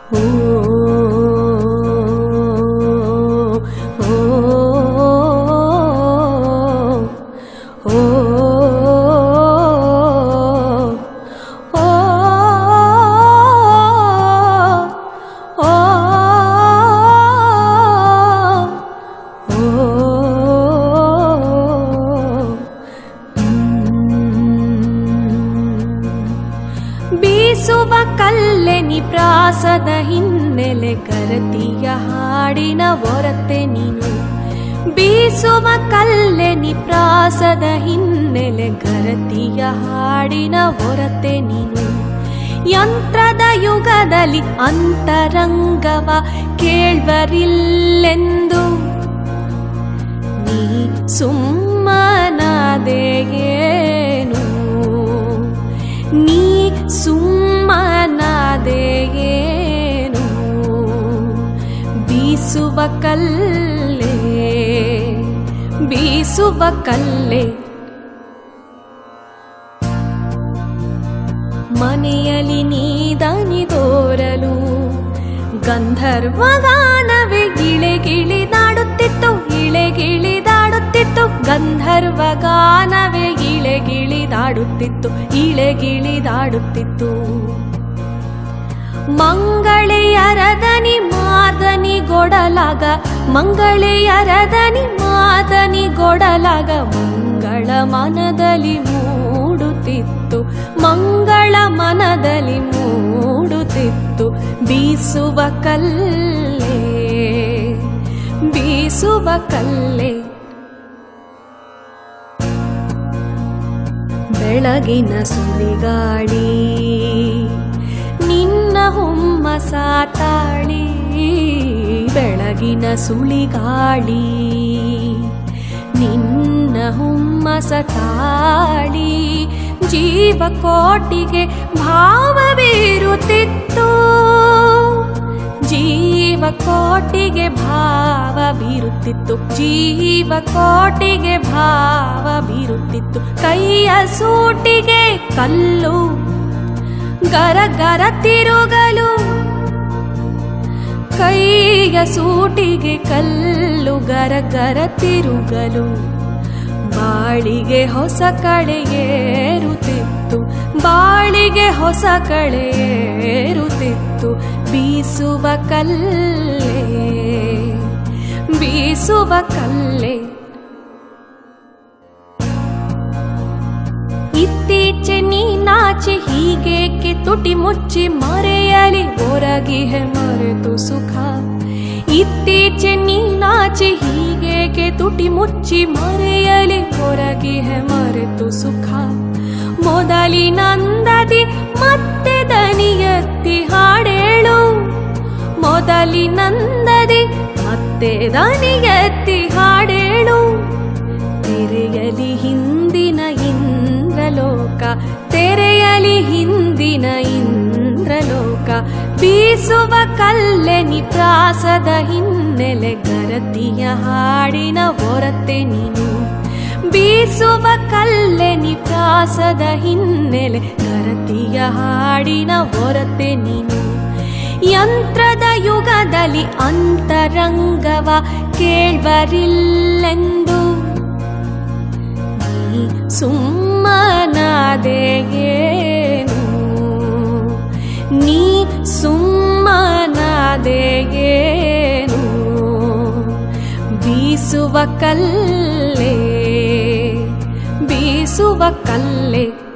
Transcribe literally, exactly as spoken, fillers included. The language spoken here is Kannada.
ಬೀಸುವ ಕಲ್ಲೆನಿ ಪ್ರಾಸದ ಹಿನ್ನೆಲೆ ಗರತಿಯ ಹಾಡಿನ ಹೊರತೆ ನೀನು. ಬೀಸುವ ಕಲ್ಲೆನಿ ಪ್ರಾಸದ ಹಿನ್ನೆಲೆ ಗರತಿಯ ಹಾಡಿನ ಹೊರತೆ ನೀನು. ಯಂತ್ರದ ಯುಗದಲ್ಲಿ ಅಂತರಂಗವ ಕೇಳ್ವರಿಲ್ಲೆಂದು ನೀ ಸುಮ್ಮನಾದೆಯೇನು. ನೀ ಸುಮ್ಮನಾದೆಯೇನು. ಬೀಸುವ ಕಲ್ಲೆ ಬೀಸುವ ಕಲ್ಲೆ. ಮನೆಯಲ್ಲಿ ನೀದನಿದೋರಲು ಗಂಧರ್ವಗಾನವೇ ಗಿಳೆಗಿಳಿದಾಡುತ್ತಿತ್ತು ಇಳೆಗಿಳಿದಾಡುತ್ತಿತ್ತು. ಗಂಧರ್ವಗಾನವೇ ಇಳೆಗಿಳಿದಾಡುತ್ತಿತ್ತು ಇಳೆಗಿಳಿದಾಡುತ್ತಿತ್ತು. ಮಂಗಳೆಯರದನಿ ಮಾದನಿ ಗೊಡಲಾಗ ಮಂಗಳೆಯರದನಿ ಮಾದನಿ ಗೊಡಲಾಗ ಮಂಗಳ ಮನದಲ್ಲಿ ಮೂಡುತ್ತಿತ್ತು ಮಂಗಳ ಮನದಲ್ಲಿ ಮೂಡುತ್ತಿತ್ತು. ಬೀಸುವ ಕಲ್ಲೆ ಬೀಸುವ ಕಲ್ಲೆ. ಬೆಳಗಿನ ಸುಳಿಗಾಳಿ ನಿನ್ನ ಹುಮ್ಮಸ ತಾಳಿ. ಬೆಳಗಿನ ಸುಳಿಗಾಳಿ ನಿನ್ನ ಹುಮ್ಮಸ ತಾಳಿ. ಜೀವಕೋಟಿಗೆ ಭಾವ ಬೀರುತ್ತಿತ್ತು ಜೀವಕೋಟಿಗೆ ಭಾವ ಬೀರುತ್ತಿತ್ತು ಜೀವಕೋಟಿಗೆ ಭಾವ ಬೀರುತ್ತಿತ್ತು. ಕೈಯ ಸೂಟಿಗೆ ಕಲ್ಲು ಗರ ಗರ ತಿರುಗಲು ಕೈಯ ಸೂಟಿಗೆ ಕಲ್ಲು ಗರ ಗರ ತಿರುಗಲು. ಬಾಳಿಗೆ ಹೊಸ ಕಳೆಯೇರುತ್ತಿತ್ತು ಬಾಳಿಗೆ ಹೊಸ ಕಳೆಯೇರುತ್ತಿತ್ತು. ಬೀಸುವ ಕಲ್ಲೆ ಬೀಸುವ ಕಲ್ಲೆ. ಇತ್ತೀಚೆ ನೀನಾಚೆ ಹೀಗೇಕೆ ತುಟಿ ಮುಚ್ಚಿ ಮರೆಯಲಿ ಹೊರಗಿಹೆ ಮರೆತು ಸುಖ. ಇತ್ತೀಚೆ ನೀನಾಚೆ ಹೀಗೇಕೆ ತುಟಿ ಮುಚ್ಚಿ ಮರೆಯಲಿ ಹೊರಗಿಹೆ ಮರೆತು ಸುಖ. ಮೊದಲಿನಂದದಿ ಮತ್ತೆ ದನಿಯತ್ತಿ ಹಾಡೇಳು ಮೊದಲಿನಂದದಿ ಮತ್ತೆ ದನಿಯತ್ತಿ ಹಾಡೇಳು. ತೆರೆಯಲಿ ಹಿಂದಿನ ಇಂದ್ರಲೋಕ ತೆರೆಯಲಿ ಹಿಂದಿನ ಇಂದ್ರಲೋಕ. ಬೀಸುವ ಕಲ್ಲೆನಿ ಪ್ರಾಸದ ಹಿನ್ನೆಲೆ ಗರತಿಯ ಹಾಡಿನ ಹೊರತೆ ನೀನು. ಬೀಸುವ ಕಲ್ಲೆನಿ ಪ್ರಾಸದ ಹಿನ್ನೆಲೆ ಗರತಿಯ ಹಾಡಿನ ಹೊರತೆ ನೀನು. ಯಂತ್ರದ ಯುಗದಲ್ಲಿ ಅಂತರಂಗವ ಕೇಳ್ವರಿಲ್ಲೆಂದು ನೀ ಸುಮ್ಮನಾದೆಯೇನು. ನೀ ಸುಮ್ಮನಾದೆಯೇನು. ಬೀಸುವ ಕಲ್ಲೆ ಬೀಸುವ ಕಲ್ಲೆ.